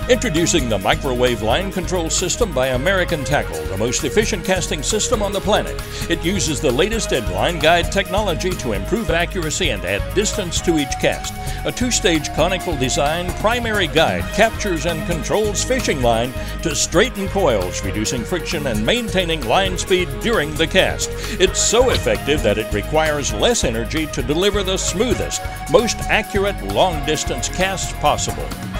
Introducing the MicroWave line control system by American Tackle, the most efficient casting system on the planet. It uses the latest in line guide technology to improve accuracy and add distance to each cast. A two-stage conical design primary guide captures and controls fishing line to straighten coils, reducing friction and maintaining line speed during the cast. It's so effective that it requires less energy to deliver the smoothest, most accurate long-distance casts possible.